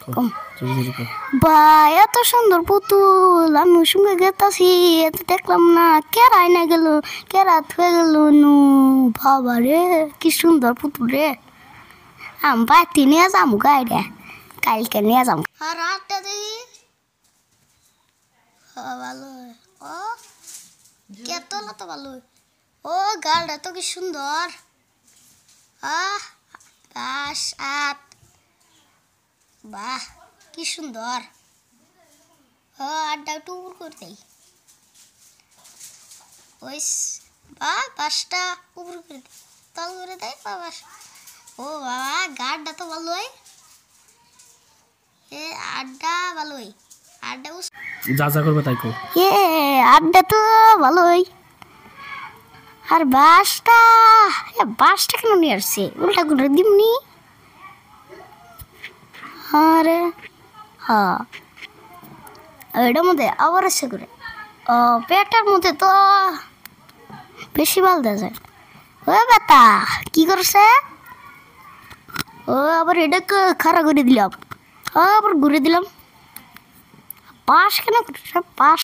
কম বা এত সুন্দর পুতুল আমি সঙ্গে গেতাছি এত দেখলাম না কেরাই না গেল কেরা থয়ে গেল নু বাবা রে কি সুন্দর পুতুল রে আমি বাড়িতে নিয়ে যাবো গাড়ি কালকে নিয়ে যাবো আর রাতটা দেখি ভালো ও কেতলা তো ভালো ও গাড়িটা তো কি সুন্দর ঘাস আট বাহ কি সুন্দর আড্ডা একটু উপর করে দেই ওই বাসটা উপর করে দেয় তল করে দেয় বাবা ও বাবা গাড়টা তো ভালোই এ আড্ডা ভালোই আড্ডা যা যা করবে তাই কো এ আড্ডা তো ভালোই আর বাসটা কেন নিয়ে আসছে উল্টা করে দিমনি আরে হ্যাঁ এটার মধ্যে আবার আছে করে পেটের মধ্যে তো বেশি ভাল দেখা যায় ও বেটা কি করছে ও আবার এটাকে খাড়া করে দিলাম আবার ঘুরে দিলাম পাশ কেন পাশ